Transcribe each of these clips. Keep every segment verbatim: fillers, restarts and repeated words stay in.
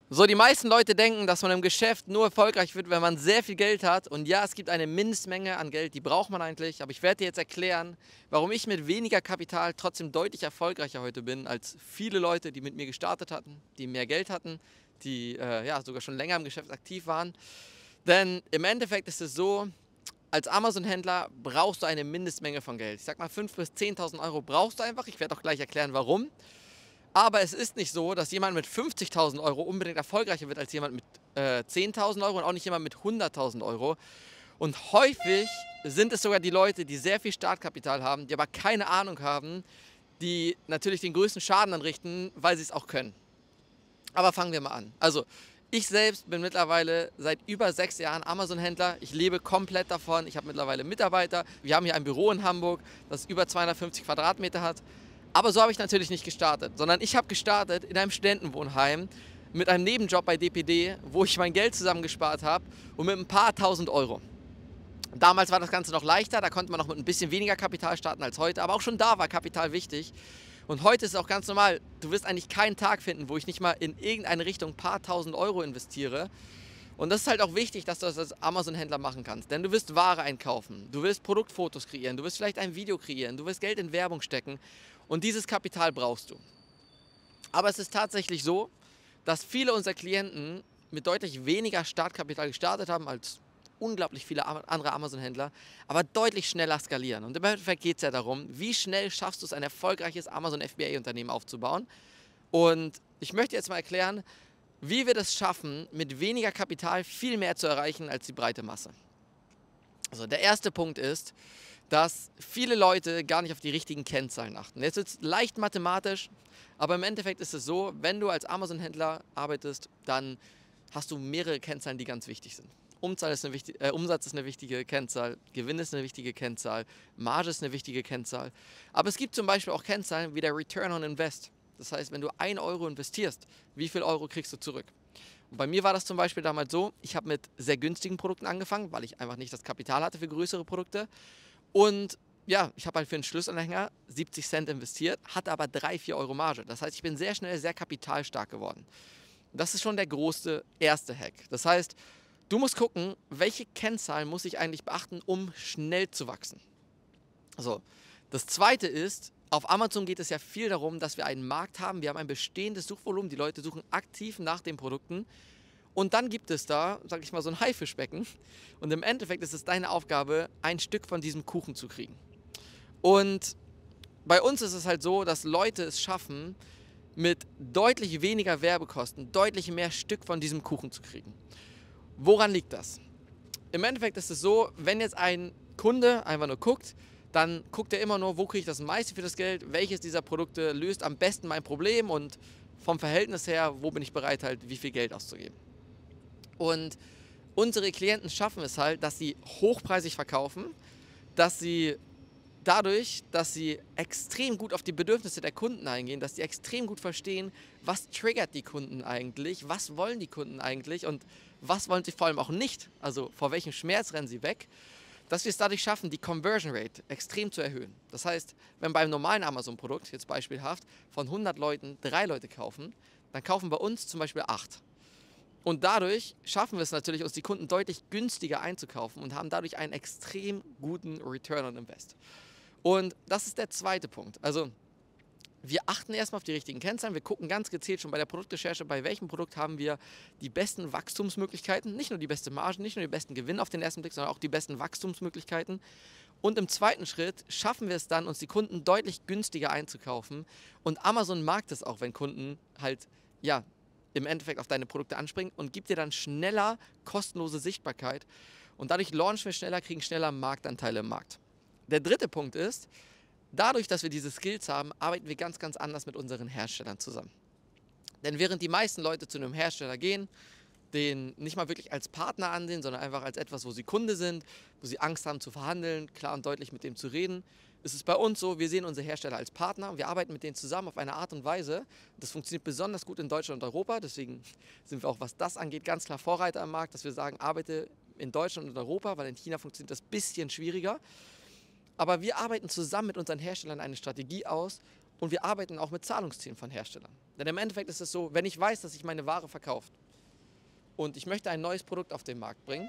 So, die meisten Leute denken, dass man im Geschäft nur erfolgreich wird, wenn man sehr viel Geld hat. Und ja, es gibt eine Mindestmenge an Geld, die braucht man eigentlich. Aber ich werde dir jetzt erklären, warum ich mit weniger Kapital trotzdem deutlich erfolgreicher heute bin als viele Leute, die mit mir gestartet hatten, die mehr Geld hatten, die äh, ja, sogar schon länger im Geschäft aktiv waren. Denn im Endeffekt ist es so, als Amazon-Händler brauchst du eine Mindestmenge von Geld. Ich sag mal, fünftausend bis zehntausend Euro brauchst du einfach. Ich werde auch gleich erklären, warum. Aber es ist nicht so, dass jemand mit fünfzigtausend Euro unbedingt erfolgreicher wird als jemand mit äh, zehntausend Euro und auch nicht jemand mit hunderttausend Euro. Und häufig sind es sogar die Leute, die sehr viel Startkapital haben, die aber keine Ahnung haben, die natürlich den größten Schaden anrichten, weil sie es auch können. Aber fangen wir mal an. Also, ich selbst bin mittlerweile seit über sechs Jahren Amazon-Händler. Ich lebe komplett davon. Ich habe mittlerweile Mitarbeiter. Wir haben hier ein Büro in Hamburg, das über zweihundertfünfzig Quadratmeter hat. Aber so habe ich natürlich nicht gestartet, sondern ich habe gestartet in einem Studentenwohnheim mit einem Nebenjob bei D P D, wo ich mein Geld zusammengespart habe und mit ein paar tausend Euro. Damals war das Ganze noch leichter, da konnte man noch mit ein bisschen weniger Kapital starten als heute, aber auch schon da war Kapital wichtig. Und heute ist es auch ganz normal, du wirst eigentlich keinen Tag finden, wo ich nicht mal in irgendeine Richtung ein paar tausend Euro investiere. Und das ist halt auch wichtig, dass du das als Amazon-Händler machen kannst. Denn du wirst Ware einkaufen, du wirst Produktfotos kreieren, du wirst vielleicht ein Video kreieren, du wirst Geld in Werbung stecken. Und dieses Kapital brauchst du. Aber es ist tatsächlich so, dass viele unserer Klienten mit deutlich weniger Startkapital gestartet haben als unglaublich viele andere Amazon-Händler, aber deutlich schneller skalieren. Und im Endeffekt geht es ja darum, wie schnell schaffst du es, ein erfolgreiches Amazon F B A-Unternehmen aufzubauen. Und ich möchte jetzt mal erklären, wie wir das schaffen, mit weniger Kapital viel mehr zu erreichen als die breite Masse. Also der erste Punkt ist, dass viele Leute gar nicht auf die richtigen Kennzahlen achten. Jetzt wird es leicht mathematisch, aber im Endeffekt ist es so, wenn du als Amazon-Händler arbeitest, dann hast du mehrere Kennzahlen, die ganz wichtig sind. Umsatz ist, eine wichtig, äh, Umsatz ist eine wichtige Kennzahl, Gewinn ist eine wichtige Kennzahl, Marge ist eine wichtige Kennzahl. Aber es gibt zum Beispiel auch Kennzahlen wie der Return on Invest. Das heißt, wenn du ein Euro investierst, wie viel Euro kriegst du zurück? Und bei mir war das zum Beispiel damals so, ich habe mit sehr günstigen Produkten angefangen, weil ich einfach nicht das Kapital hatte für größere Produkte. Und ja, ich habe halt für einen Schlüsselanhänger siebzig Cent investiert, hatte aber drei, vier Euro Marge. Das heißt, ich bin sehr schnell sehr kapitalstark geworden. Das ist schon der große erste Hack. Das heißt, du musst gucken, welche Kennzahlen muss ich eigentlich beachten, um schnell zu wachsen. So, das zweite ist, auf Amazon geht es ja viel darum, dass wir einen Markt haben. Wir haben ein bestehendes Suchvolumen. Die Leute suchen aktiv nach den Produkten. Und dann gibt es da, sag ich mal, so ein Haifischbecken. Und im Endeffekt ist es deine Aufgabe, ein Stück von diesem Kuchen zu kriegen. Und bei uns ist es halt so, dass Leute es schaffen, mit deutlich weniger Werbekosten deutlich mehr Stück von diesem Kuchen zu kriegen. Woran liegt das? Im Endeffekt ist es so, wenn jetzt ein Kunde einfach nur guckt, dann guckt er immer nur, wo kriege ich das meiste für das Geld, welches dieser Produkte löst am besten mein Problem und vom Verhältnis her, wo bin ich bereit, halt wie viel Geld auszugeben. Und unsere Klienten schaffen es halt, dass sie hochpreisig verkaufen, dass sie dadurch, dass sie extrem gut auf die Bedürfnisse der Kunden eingehen, dass sie extrem gut verstehen, was triggert die Kunden eigentlich, was wollen die Kunden eigentlich und was wollen sie vor allem auch nicht, also vor welchem Schmerz rennen sie weg, dass wir es dadurch schaffen, die Conversion Rate extrem zu erhöhen. Das heißt, wenn beim normalen Amazon-Produkt, jetzt beispielhaft, von hundert Leuten drei Leute kaufen, dann kaufen bei uns zum Beispiel acht. Und dadurch schaffen wir es natürlich, uns die Kunden deutlich günstiger einzukaufen und haben dadurch einen extrem guten Return on Invest. Und das ist der zweite Punkt. Also wir achten erstmal auf die richtigen Kennzahlen. Wir gucken ganz gezielt schon bei der Produktrecherche, bei welchem Produkt haben wir die besten Wachstumsmöglichkeiten. Nicht nur die beste Marge, nicht nur die besten Gewinn auf den ersten Blick, sondern auch die besten Wachstumsmöglichkeiten. Und im zweiten Schritt schaffen wir es dann, uns die Kunden deutlich günstiger einzukaufen. Und Amazon mag es auch, wenn Kunden halt, ja, im Endeffekt auf deine Produkte anspringen und gibt dir dann schneller kostenlose Sichtbarkeit. Und dadurch launchen wir schneller, kriegen schneller Marktanteile im Markt. Der dritte Punkt ist, dadurch, dass wir diese Skills haben, arbeiten wir ganz, ganz anders mit unseren Herstellern zusammen. Denn während die meisten Leute zu einem Hersteller gehen, den nicht mal wirklich als Partner ansehen, sondern einfach als etwas, wo sie Kunde sind, wo sie Angst haben zu verhandeln, klar und deutlich mit dem zu reden, ist es bei uns so, wir sehen unsere Hersteller als Partner und wir arbeiten mit denen zusammen auf eine Art und Weise. Das funktioniert besonders gut in Deutschland und Europa, deswegen sind wir auch, was das angeht, ganz klar Vorreiter am Markt, dass wir sagen, arbeite in Deutschland und Europa, weil in China funktioniert das ein bisschen schwieriger. Aber wir arbeiten zusammen mit unseren Herstellern eine Strategie aus und wir arbeiten auch mit Zahlungszielen von Herstellern. Denn im Endeffekt ist es so, wenn ich weiß, dass ich meine Ware verkaufe und ich möchte ein neues Produkt auf den Markt bringen,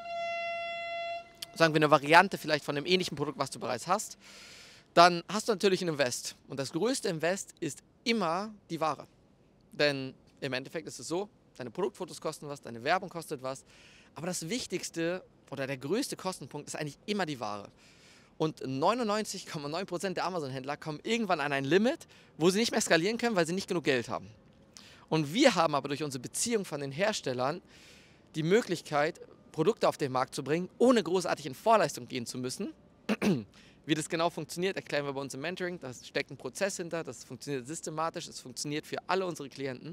sagen wir eine Variante vielleicht von einem ähnlichen Produkt, was du bereits hast, dann hast du natürlich ein Invest. Und das größte Invest ist immer die Ware. Denn im Endeffekt ist es so, deine Produktfotos kosten was, deine Werbung kostet was. Aber das Wichtigste oder der größte Kostenpunkt ist eigentlich immer die Ware. Und neunundneunzig Komma neun Prozent der Amazon-Händler kommen irgendwann an ein Limit, wo sie nicht mehr skalieren können, weil sie nicht genug Geld haben. Und wir haben aber durch unsere Beziehung von den Herstellern die Möglichkeit, Produkte auf den Markt zu bringen, ohne großartig in Vorleistung gehen zu müssen. Wie das genau funktioniert, erklären wir bei uns im Mentoring. Da steckt ein Prozess hinter, das funktioniert systematisch, es funktioniert für alle unsere Klienten.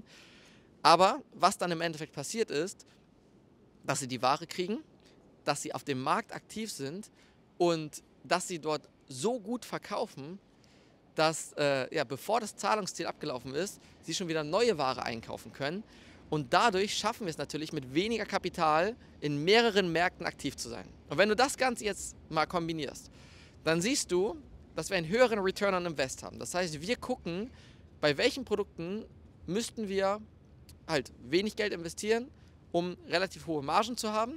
Aber was dann im Endeffekt passiert ist, dass sie die Ware kriegen, dass sie auf dem Markt aktiv sind und dass sie dort so gut verkaufen, dass, äh, ja, bevor das Zahlungsziel abgelaufen ist, sie schon wieder neue Ware einkaufen können. Und dadurch schaffen wir es natürlich, mit weniger Kapital in mehreren Märkten aktiv zu sein. Und wenn du das Ganze jetzt mal kombinierst, dann siehst du, dass wir einen höheren Return on Invest haben. Das heißt, wir gucken, bei welchen Produkten müssten wir halt wenig Geld investieren, um relativ hohe Margen zu haben.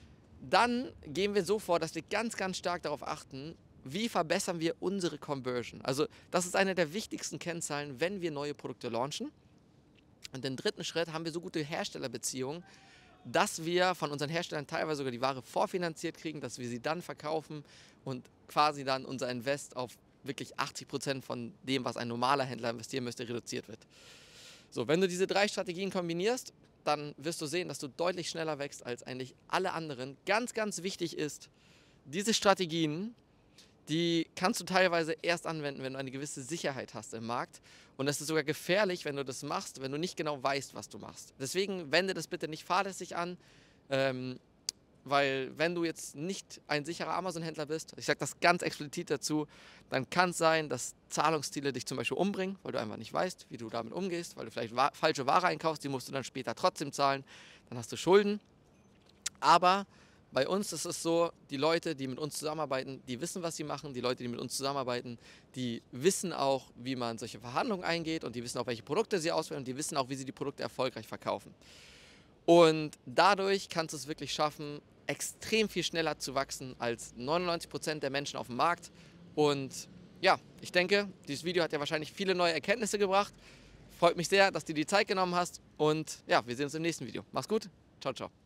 Dann gehen wir so vor, dass wir ganz, ganz stark darauf achten, wie verbessern wir unsere Conversion. Also das ist eine der wichtigsten Kennzahlen, wenn wir neue Produkte launchen. Und im dritten Schritt haben wir so gute Herstellerbeziehungen, dass wir von unseren Herstellern teilweise sogar die Ware vorfinanziert kriegen, dass wir sie dann verkaufen und quasi dann unser Invest auf wirklich achtzig Prozent von dem, was ein normaler Händler investieren müsste, reduziert wird. So, wenn du diese drei Strategien kombinierst, dann wirst du sehen, dass du deutlich schneller wächst als eigentlich alle anderen. Ganz, ganz wichtig ist, diese Strategien, die kannst du teilweise erst anwenden, wenn du eine gewisse Sicherheit hast im Markt. Und es ist sogar gefährlich, wenn du das machst, wenn du nicht genau weißt, was du machst. Deswegen wende das bitte nicht fahrlässig an, ähm, weil wenn du jetzt nicht ein sicherer Amazon-Händler bist, ich sage das ganz explizit dazu, dann kann es sein, dass Zahlungsziele dich zum Beispiel umbringen, weil du einfach nicht weißt, wie du damit umgehst, weil du vielleicht wa- falsche Ware einkaufst, die musst du dann später trotzdem zahlen, dann hast du Schulden. Aber bei uns ist es so, die Leute, die mit uns zusammenarbeiten, die wissen, was sie machen. Die Leute, die mit uns zusammenarbeiten, die wissen auch, wie man solche Verhandlungen eingeht und die wissen auch, welche Produkte sie auswählen und die wissen auch, wie sie die Produkte erfolgreich verkaufen. Und dadurch kannst du es wirklich schaffen, extrem viel schneller zu wachsen als neunundneunzig Prozent der Menschen auf dem Markt. Und ja, ich denke, dieses Video hat ja wahrscheinlich viele neue Erkenntnisse gebracht. Freut mich sehr, dass du dir die Zeit genommen hast und ja, wir sehen uns im nächsten Video. Mach's gut, ciao, ciao.